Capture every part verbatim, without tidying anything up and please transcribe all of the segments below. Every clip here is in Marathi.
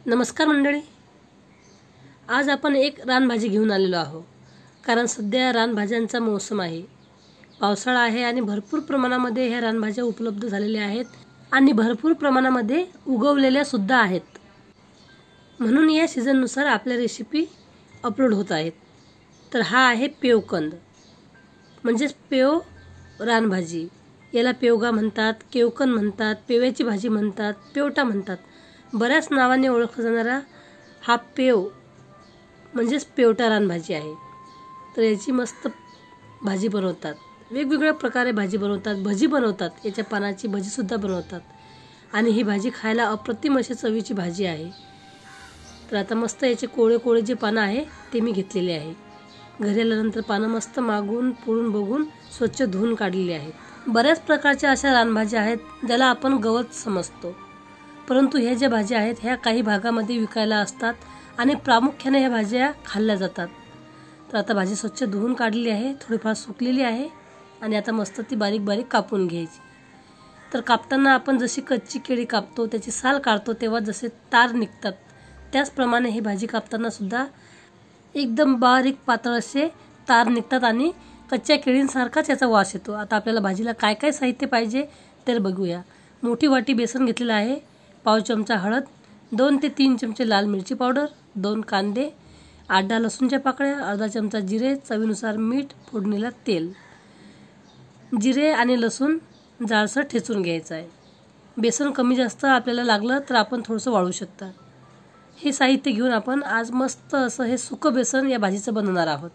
नमस्कार मंडळी, आज आपण एक रानभाजी घेऊन आलेलो आहोत. कारण सध्या रानभाज्यांचा मौसम आहे, पावसाळा आहे आणि भरपूर प्रमाणामध्ये ह्या रानभाज्या उपलब्ध झालेल्या आहेत आणि भरपूर प्रमाणामध्ये उगवलेल्या सुद्धा आहेत. म्हणून या सीझननुसार आपल्या रेसिपी अपलोड होत आहेत. तर हा आहे पेवकंद, म्हणजेच पेव रानभाजी. याला पेवगा म्हणतात, केवकन म्हणतात, पेव्याची भाजी म्हणतात, पेवटा म्हणतात. बऱ्याच नावाने ओळखला जाणारा हा पेव म्हणजेच पेवटा रानभाजी आहे. तर याची मस्त भाजी बनवतात, वेगवेगळ्या प्रकारे भाजी बनवतात, भजी बनवतात, याच्या पानाची भजीसुद्धा बनवतात आणि ही भाजी खायला अप्रतिम अशी चवीची भाजी आहे. तर आता मस्त याचे कोळे कोळे जे पानं आहे ते मी घेतलेले आहे. घरी आल्यानंतर पानं मस्त मागून पुळून बघून स्वच्छ धुवून काढलेली आहेत. बऱ्याच प्रकारच्या अशा रानभाज्या आहेत ज्याला आपण गवत समजतो, परंतु ह्या ज्या भाज्या आहेत ह्या काही भागामध्ये विकायला असतात आणि प्रामुख्याने ह्या भाज्या खाल्ल्या जातात. तर आता भाजी स्वच्छ धुवून काढलेली आहे, थोडीफार सुकलेली आहे आणि आता मस्त ती बारीक बारीक कापून घ्यायची. तर कापताना आपण जशी कच्ची केळी कापतो, त्याची साल काढतो तेव्हा जसे तार निघतात, त्याचप्रमाणे ही भाजी कापताना सुद्धा एकदम बारीक पातळ असे तार निघतात आणि कच्च्या केळींसारखाच याचा वास येतो. आता आपल्याला भाजीला काय काय साहित्य पाहिजे तर बघूया. मोठी वाटी बेसन घेतलेलं आहे, पाव चमचा हळद, दोन ते तीन चमचे लाल मिरची पावडर, दोन कांदे, आठ दहा लसूणच्या पाकळ्या, अर्धा चमचा जिरे, चवीनुसार मीठ, फोडणीला तेल. जिरे आणि लसूण जाडसर ठेचून घ्यायचं आहे. बेसन कमी जास्त आपल्याला लागलं तर आपण थोडंसं वाळू शकता. हे साहित्य घेऊन आपण आज मस्त असं हे सुकं बेसन या भाजीचं बनवणार आहोत.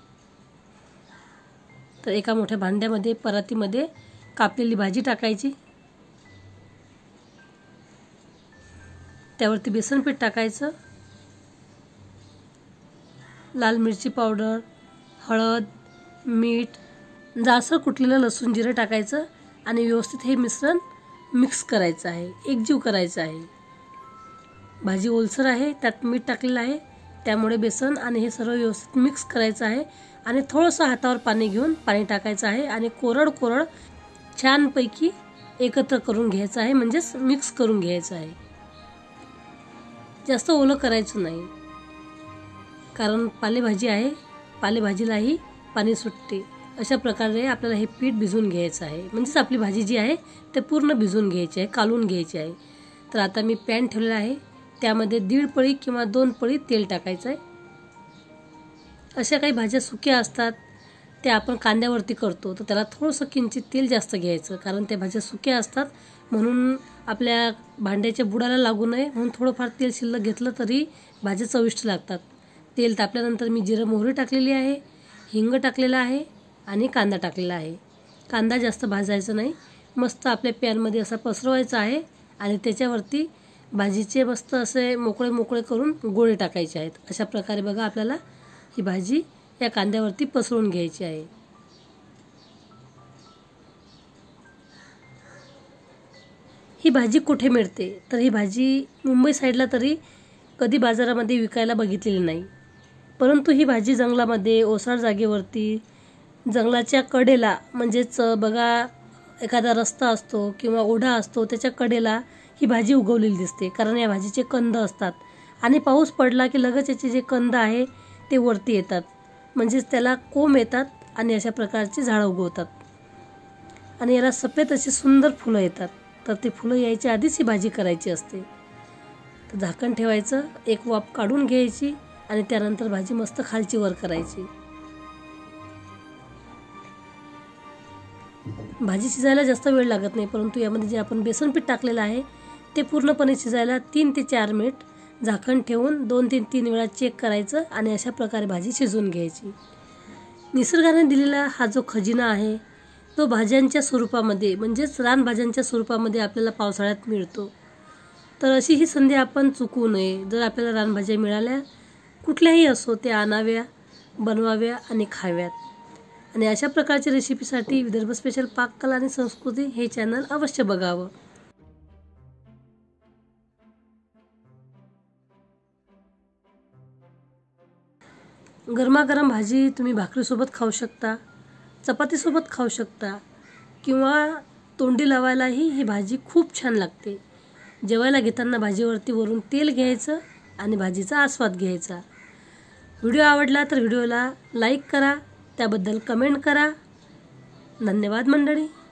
तर एका मोठ्या भांड्यामध्ये परातीमध्ये कापलेली भाजी टाकायची, त्यावरती बेसन पीठ टाकायचं, लाल मिरची पावडर, हळद, मीठ, जाडसर कुटलेलं लसूण जिरे टाकायचं आणि व्यवस्थित हे मिश्रण मिक्स करायचं आहे, एकजीव करायचं आहे. भाजी ओलसर आहे, त्यात मीठ टाकलेलं आहे, त्यामुळे बेसन आणि हे सर्व व्यवस्थित मिक्स करायचं आहे आणि थोडंसं हातावर पाणी घेऊन पाणी टाकायचं आहे आणि कोरड कोरड छानपैकी एकत्र करून घ्यायचं आहे, म्हणजेच मिक्स करून घ्यायचं आहे. जास्त ओलं करायचं नाही, कारण पालेभाजी आहे, पालेभाजीलाही पाणी सुटते. अशा प्रकारे आपल्याला हे पीठ भिजवून घ्यायचं आहे, म्हणजेच आपली भाजी जी आहे ते पूर्ण भिजवून घ्यायची आहे, कालवून घ्यायची आहे. तर आता मी पॅन ठेवलेला आहे, त्यामध्ये दीड पळी किंवा दोन पळी तेल टाकायचं आहे. अशा काही भाज्या सुक्या असतात त्या आपण कांद्यावरती करतो, तर त्याला थोडंसं किंचित तेल जास्त घ्यायचं, कारण त्या भाज्या सुक्या असतात म्हणून आपल्या भांड्याच्या बुडाला लागू नये म्हणून थोडंफार तेल शिल्लक घेतलं तरी भाज्या चविष्ट लागतात. तेल तापल्यानंतर मी जिरं मोहरी टाकलेली आहे, हिंग टाकलेला आहे आणि कांदा टाकलेला आहे. कांदा जास्त भाजायचा नाही, मस्त आपल्या पॅनमध्ये असा पसरवायचा आहे आणि त्याच्यावरती भाजीचे मस्त असे मोकळे मोकळे करून गोळे टाकायचे आहेत. अशा प्रकारे बघा आपल्याला ही भाजी या कांद्यावरती पसरवून घ्यायची आहे. ही भाजी कुठे मिळते तर ही भाजी मुंबई साईडला तरी कधी बाजारामध्ये विकायला बघितलेली नाही, परंतु ही भाजी जंगलामध्ये ओसाड जागेवरती जंगलाच्या कडेला, म्हणजेच बघा एखादा रस्ता असतो किंवा ओढा असतो त्याच्या कडेला ही भाजी उगवलेली दिसते, कारण या भाजीचे कंद असतात आणि पाऊस पडला की लगेच याचे जे कंद आहे ते वरती येतात, म्हणजेच त्याला कोंब येतात आणि अशा प्रकारची झाडं उगवतात आणि याला सफेद अशी सुंदर फुलं येतात. तर ते फुलं यायच्या आधीच ही भाजी करायची असते. तर झाकण ठेवायचं, एक वाफ काढून घ्यायची आणि त्यानंतर भाजी मस्त खालची वर करायची. भाजी शिजायला जास्त वेळ लागत नाही, परंतु यामध्ये जे आपण बेसन पीठ टाकलेलं आहे ते पूर्णपणे शिजायला तीन ते चार मिनिट झाकण ठेवून दोन तीन तीन वेळा चेक करायचं आणि अशा प्रकारे भाजी शिजवून घ्यायची. निसर्गाने दिलेला हा जो खजिना आहे तो भाज्यांच्या स्वरूपामध्ये, म्हणजेच रानभाज्यांच्या स्वरूपामध्ये आपल्याला पावसाळ्यात मिळतो. तर अशी ही संधी आपण चुकवू नये. जर आपल्याला रानभाज्या मिळाल्या कुठल्याही असो त्या आणाव्या, बनवाव्या आणि खाव्यात. आणि अशा प्रकारच्या रेसिपीसाठी विदर्भ स्पेशल पाककला आणि संस्कृती हे चॅनल अवश्य बघावं. गरमागरम भाजी तुम्ही भाकरीसोबत खाऊ शकता, चपातीसोबत खाऊ शकता किंवा तोंडी लावायलाही ही भाजी खूप छान लागते. जेवायला घेताना भाजीवरती वरून तेल घ्यायचं आणि भाजीचा आस्वाद घ्यायचा. व्हिडिओ आवडला तर व्हिडिओला लाईक करा, त्याबद्दल कमेंट करा. धन्यवाद मंडळी.